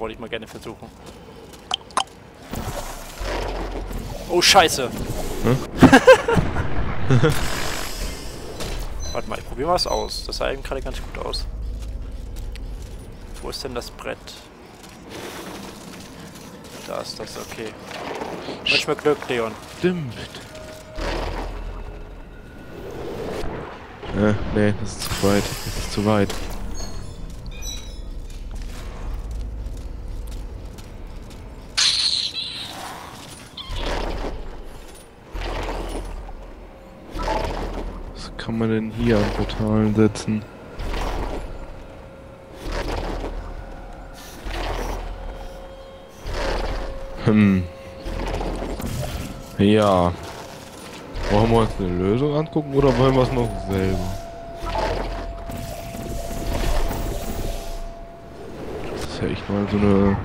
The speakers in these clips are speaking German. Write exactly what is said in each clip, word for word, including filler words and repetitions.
wollte ich mal gerne versuchen. Oh, Scheiße! Hm? Warte mal, ich probiere mal was aus. Das sah eben gerade ganz gut aus. Wo ist denn das Brett? Da ist das, okay. Wünsch mir Glück, Leon. Stimmt. Äh, nee, das ist zu weit. Das ist zu weit. Was kann man denn hier an Portalen setzen? Hm. Ja. Wollen wir uns eine Lösung angucken oder wollen wir es noch selber? Das ist ja echt mal so eine...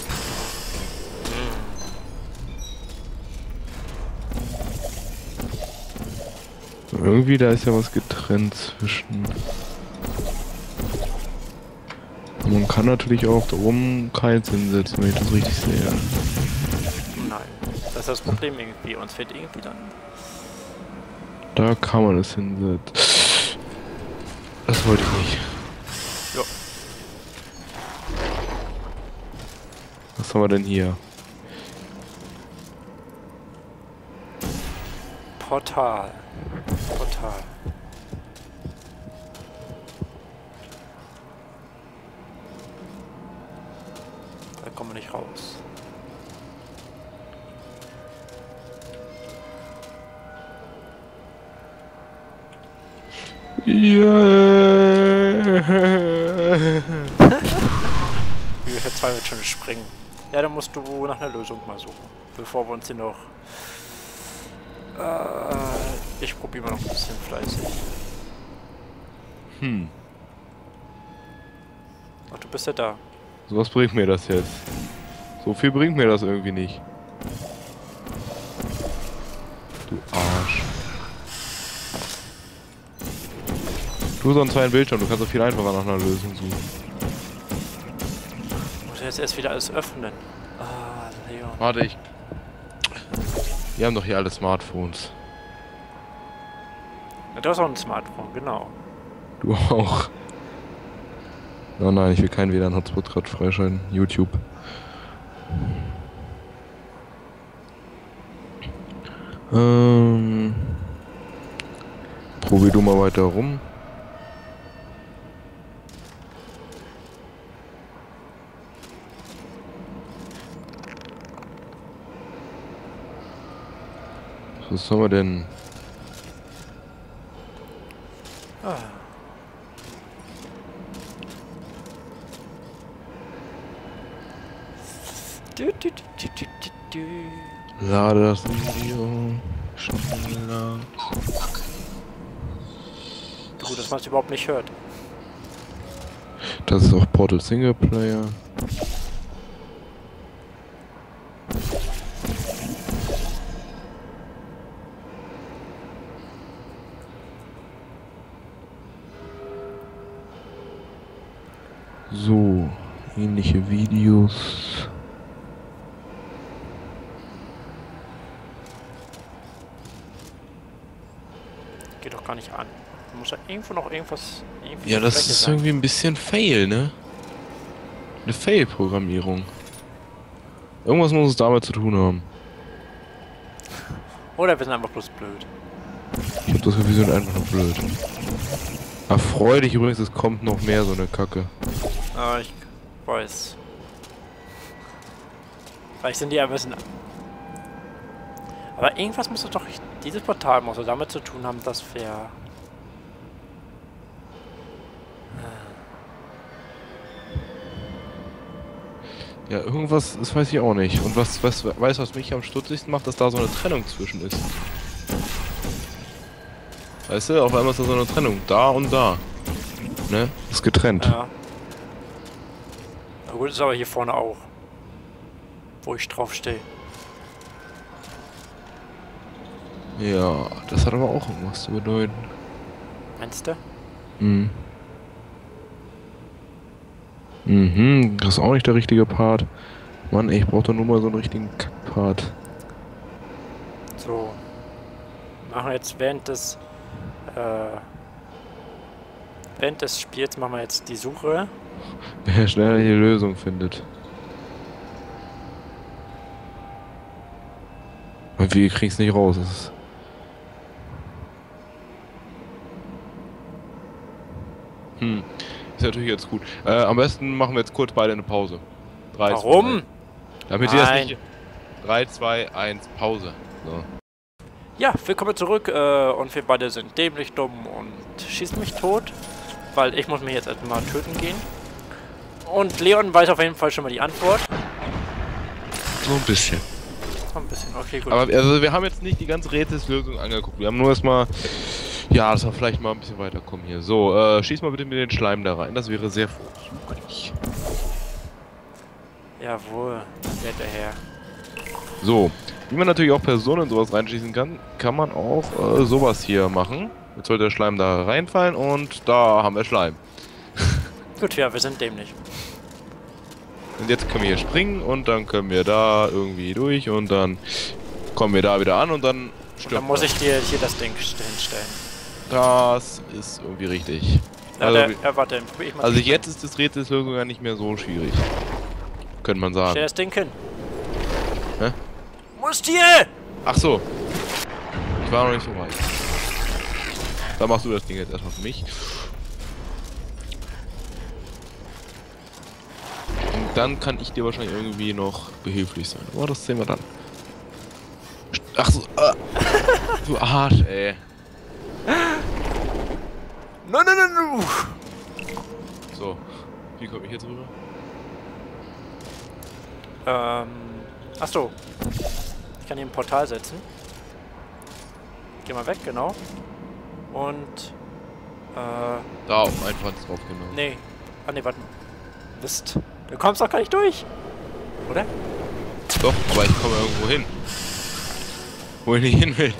Irgendwie, da ist ja was getrennt zwischen... Man kann natürlich auch da oben Kites hinsetzen, wenn ich das richtig sehe. Nein, das ist das Problem irgendwie. Uns fehlt irgendwie dann... Da kann man es hinsetzen. Das wollte ich nicht. Ja. Was haben wir denn hier? Portal. Portal. Da kommen wir nicht raus. Yeah. Wir verzweifelt schon springen. Ja, dann musst du nach einer Lösung mal suchen. Bevor wir uns hier noch... Äh, ich probiere mal noch ein bisschen fleißig. Hm. Ach, du bist ja da. So was bringt mir das jetzt? So viel bringt mir das irgendwie nicht. Du Arsch. Du so einen zweiten Bildschirm, du kannst so viel einfacher nach einer Lösung suchen. Ich muss jetzt erst wieder alles öffnen. Ah, Leon. Warte, ich... Wir haben doch hier alle Smartphones. Ja, du hast auch ein Smartphone, genau. Du auch. Oh nein, ich will keinen W L A N-Hotspot gerade freischalten. YouTube. Ähm... Probier du mal weiter rum. Was haben wir denn? Ah. Du, du, du, du, du, du. Lade das Video. Schneller. Gut, dass man es überhaupt nicht hört. Das ist auch Portal Singleplayer. So, ähnliche Videos. Geht doch gar nicht an. Da muss ja irgendwo noch irgendwas... Irgendwie Ja, das Fläche ist sein. irgendwie ein bisschen Fail, ne? Eine Fail-Programmierung. Irgendwas muss es damit zu tun haben. Oder wir sind einfach bloß blöd. Ich hab das Gefühl, wir sind einfach nur blöd. Erfreu dich übrigens, es kommt noch mehr so eine Kacke. Ah, ich weiß. Vielleicht sind die ein bisschen... Aber irgendwas muss doch... Dieses Portal muss doch damit zu tun haben, dass wir... Ja, irgendwas, das weiß ich auch nicht. Und was, was, weißt du, was mich am stutzigsten macht, dass da so eine Trennung zwischen ist. Weißt du, auf einmal ist da so eine Trennung. Da und da. Ne? Ist getrennt. Ja. Na gut, ist aber hier vorne auch. Wo ich drauf stehe. Ja, das hat aber auch irgendwas zu bedeuten. Meinst du? Mhm. Mhm, das ist auch nicht der richtige Part. Mann, ey, ich brauch doch nur mal so einen richtigen Kack-Part. So. Machen wir jetzt während des... Äh, während des Spiels machen wir jetzt die Suche. Wer schneller die Lösung findet. Und wir kriegen's nicht raus. Das ist hm. Ist natürlich jetzt gut. Äh, am besten machen wir jetzt kurz beide eine Pause. drei, Warum? zwei, damit ihr das Nein. nicht... drei, zwei, eins, Pause. So. Ja, willkommen zurück äh, und wir beide sind dämlich dumm und schießen mich tot, weil ich muss mich jetzt erstmal töten gehen. Und Leon weiß auf jeden Fall schon mal die Antwort. So ein bisschen. So ein bisschen, okay, gut. Aber also wir haben jetzt nicht die ganze Rätselslösung angeguckt. Wir haben nur erstmal... Ja, dass wir vielleicht mal ein bisschen weiterkommen hier. So, äh, schieß mal bitte mit den Schleim da rein. Das wäre sehr vorsuchlich. Jawohl, werte Herr. So, wie man natürlich auch Personen in sowas reinschießen kann, kann man auch äh, sowas hier machen. Jetzt sollte der Schleim da reinfallen und da haben wir Schleim. Gut, ja, wir sind dämlich. Und jetzt können wir hier springen und dann können wir da irgendwie durch und dann kommen wir da wieder an und dann stirbt Dann muss das. ich dir hier das Ding hinstellen. Das ist irgendwie richtig. Ja, Also, der, ja, warte, probier ich mal. also jetzt ist das Rätselslösung ja nicht mehr so schwierig. Könnte man Stell sagen. das Ding hin. Hä? Musst hier! Ach so. Ich war noch nicht so weit. Dann machst du das Ding jetzt erstmal für mich. Und dann kann ich dir wahrscheinlich irgendwie noch behilflich sein. Aber das sehen wir dann. Ach so. Äh. Du Arsch, ey. Nein, nein, nein, nein! So. Wie komme ich jetzt rüber? Ähm. Achso. Ich kann hier ein Portal setzen. Geh mal weg, genau. Und. Äh. Da auf einfach drauf, genau. Nee. Ah, nee, warte mal. Mist. Du kommst doch gar nicht durch. Oder? Doch, aber ich komme irgendwo hin. Wo ich nicht hin will.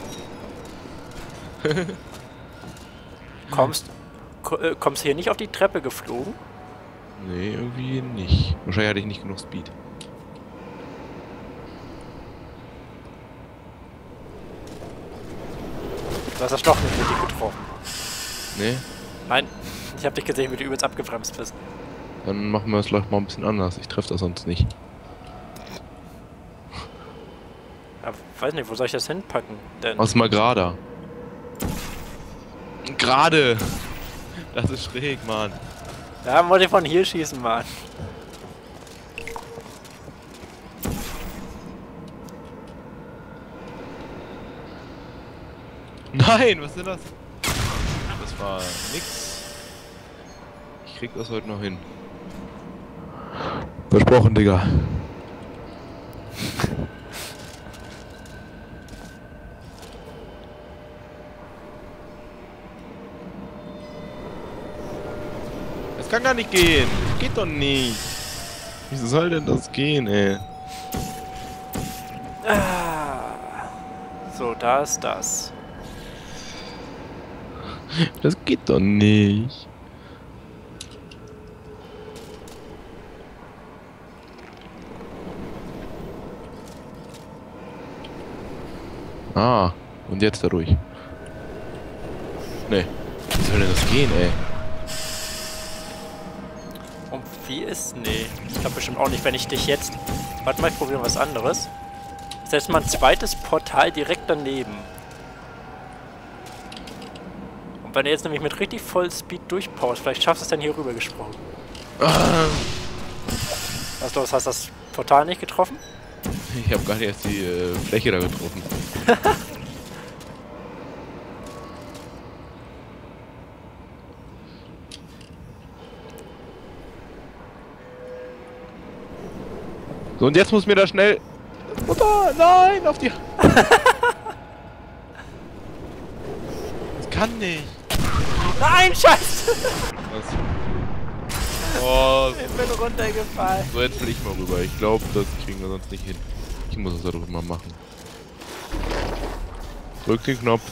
Kommst. Ko äh, kommst hier nicht auf die Treppe geflogen? Nee, irgendwie nicht. Wahrscheinlich hatte ich nicht genug Speed. Du hast das doch nicht richtig getroffen. Nee? Nein. Ich hab dich gesehen, wie du übelst abgebremst bist. Dann machen wir es vielleicht mal ein bisschen anders. Ich treffe das sonst nicht. Ja, weiß nicht, wo soll ich das hinpacken? Denn. Mach's mal gerade. Gerade! Das ist schräg, Mann. Ja, wollte ich von hier schießen, Mann. Nein, was ist denn das? Das war nix. Ich krieg das heute noch hin. Versprochen, Digga. Das kann gar nicht gehen. Das geht doch nicht. Wieso soll denn das gehen, ey? Ah. So, da ist das. Das geht doch nicht. Ah, und jetzt dadurch. Nee. Wie soll denn das gehen, ey? Und wie ist? Nee. Ich glaube bestimmt auch nicht, wenn ich dich jetzt... Warte mal, ich probiere was anderes. Setz mal ein zweites Portal direkt daneben. Und wenn du jetzt nämlich mit richtig voll Speed durchpowst, vielleicht schaffst du es dann hier rüber gesprungen. Ah. Was los, hast du das Portal nicht getroffen? Ich habe gar nicht erst die äh, Fläche da getroffen. So, und jetzt muss mir da schnell... Mutter, nein, auf die... Das kann nicht. Nein, Scheiße! Was? Oh, Ich bin runtergefallen. so jetzt will ich mal rüber. Ich glaube, das kriegen wir sonst nicht hin. Ich muss es darüber mal machen. Drück den Knopf.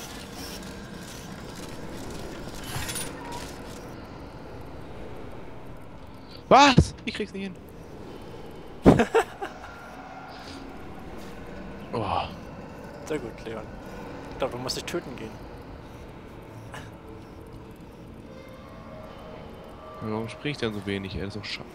Was? Ich krieg's nicht hin. Oh. Sehr gut, Leon. Ich glaube, du musst dich töten gehen. Warum spricht der so wenig, ey? Das ist doch schade.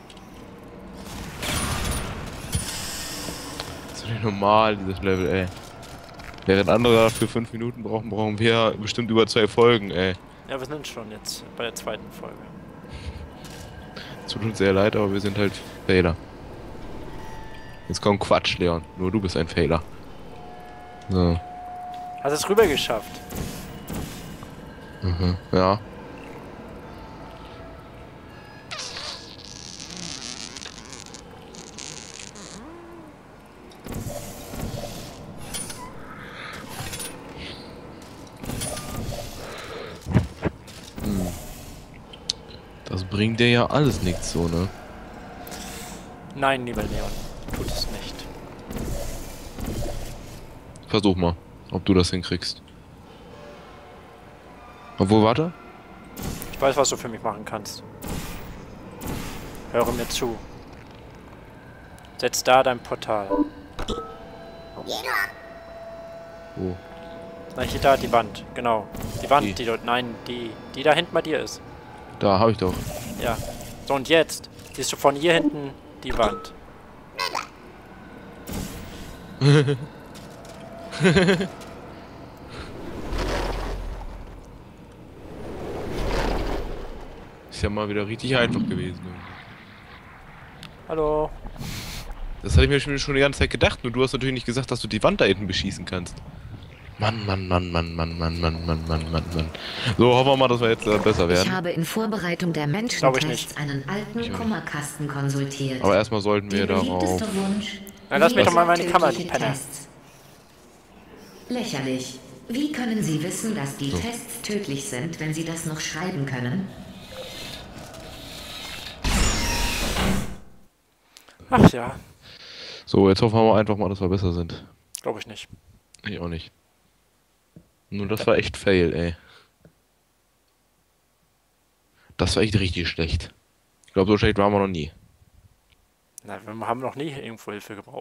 Das ist doch nicht normal, dieses Level, ey. Während andere dafür fünf Minuten brauchen, brauchen wir bestimmt über zwei Folgen, ey. Ja, wir sind schon jetzt bei der zweiten Folge. Es tut uns sehr leid, aber wir sind halt Fehler. Jetzt kommt Quatsch, Leon. Nur du bist ein Fehler. So. Hast es rüber geschafft? Mhm, ja. Hm. Das bringt dir ja alles nichts so, ne? Nein, lieber Leon. Tut es nicht. Versuch mal, ob du das hinkriegst. Obwohl, warte. Ich weiß, was du für mich machen kannst. Höre mir zu. Setz da dein Portal. Wo? Na, hier da, die Wand. Genau. Die Wand, Die. die dort... Nein, die, die da hinten bei dir ist. Da, hab ich doch. Ja. So, und jetzt siehst du von hier hinten die Wand. Ist ja mal wieder richtig einfach gewesen. Hallo. Das hatte ich mir schon, schon die ganze Zeit gedacht, nur du hast natürlich nicht gesagt, dass du die Wand da hinten beschießen kannst. Mann, Mann, Mann, Mann, Mann, Mann, Mann, Mann, Mann, Mann, Mann. So, hoffen wir mal, dass wir jetzt äh, besser werden. Ich habe in Vorbereitung der Menschentests einen alten Kummerkasten konsultiert. Aber erstmal sollten wir Der darauf... beliebteste Wunsch, Dann lass mich doch mal meine tödliche Kamera, die Penner. Tests. Lächerlich. Wie können Sie wissen, dass die So. Tests tödlich sind, wenn Sie das noch schreiben können? Ach ja. So, jetzt hoffen wir einfach mal, dass wir besser sind. Glaube ich nicht. Ich auch nicht. Nur das war echt fail, ey. Das war echt richtig schlecht. Ich glaube, so schlecht waren wir noch nie. Na, wir haben noch nie irgendwo Hilfe gebraucht.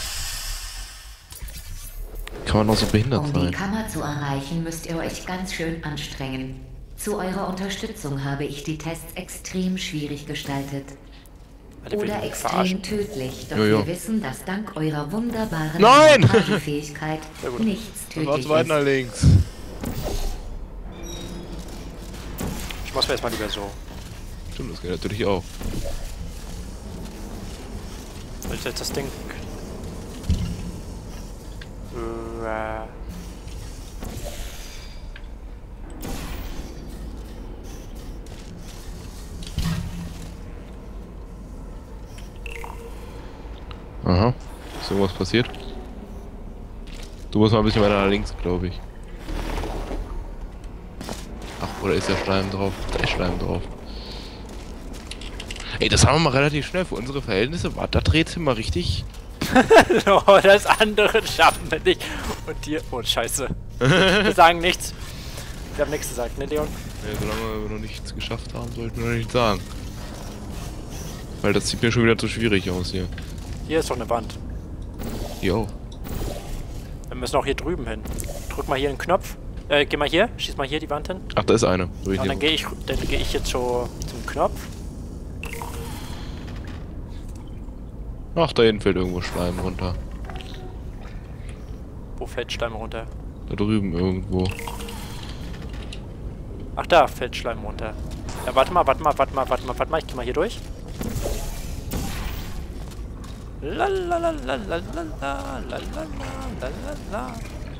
Kann man noch so behindert Um die sein? Kammer zu erreichen, müsst ihr euch ganz schön anstrengen. Zu eurer Unterstützung habe ich die Tests extrem schwierig gestaltet. Alter, will Oder ich mich extrem verarschen? tödlich, doch Jojo. wir wissen, dass dank eurer wunderbaren Nein! Fähigkeit Sehr gut. nichts Das war tödlich zu weit nach ist. links. Ich mach's mir erstmal lieber so. Stimmt, das geht natürlich auch. Soll ich jetzt das Ding... Äh, Aha. Ist irgendwas passiert? Du musst mal ein bisschen weiter nach links, glaube ich. Ach, oder ist der Schleim drauf? Da ist Schleim drauf. Ey, das haben wir mal relativ schnell für unsere Verhältnisse. War das Rätsel mal richtig? oh, das andere schaffen wir nicht. Und dir... Oh, scheiße. Wir sagen nichts. Wir haben nichts gesagt, ne, Leon? Ja, solange wir noch nichts geschafft haben, sollten wir noch nichts sagen. Weil das sieht mir schon wieder zu schwierig aus hier. Hier ist doch eine Wand. Jo. Wir müssen auch hier drüben hin. Drück mal hier einen Knopf. Äh, geh mal hier. Schieß mal hier die Wand hin. Ach, da ist eine. So, ich Und dann nehme- gehe ich, dann gehe ich jetzt so zum Knopf. Ach, da hinten fällt irgendwo Schleim runter. Wo fällt Schleim runter? Da drüben irgendwo. Ach, da fällt Schleim runter. Ja, warte mal, warte mal, warte mal, warte mal, warte mal. Ich geh mal hier durch. Lalalalalalala, lalalala.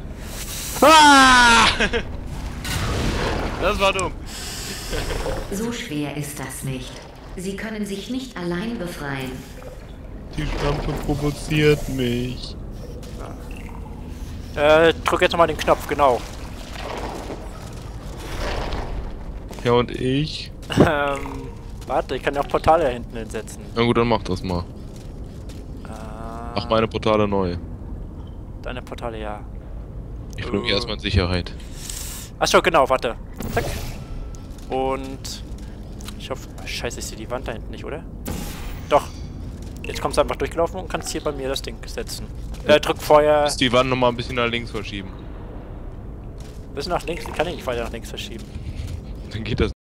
Ah! Das war dumm. So schwer ist das nicht. Sie können sich nicht allein befreien. Die Schlampe provoziert mich. Äh, drück jetzt nochmal den Knopf, genau. Ja, und ich? Ähm, warte, ich kann ja auch Portale da hinten hinsetzen. Na gut, dann mach das mal. Äh, Mach meine Portale neu. Deine Portale, ja. Ich bringe mich Äh. erstmal in Sicherheit. Achso, genau, warte. Zack. Und... Ich hoffe... Scheiße, ich sehe die Wand da hinten nicht, oder? Doch. Jetzt kommst du einfach durchgelaufen und kannst hier bei mir das Ding setzen. Äh, drück Feuer. Muss die Wand nochmal ein bisschen nach links verschieben. Bis nach links. Ich kann ich nicht weiter nach links verschieben. Dann geht das.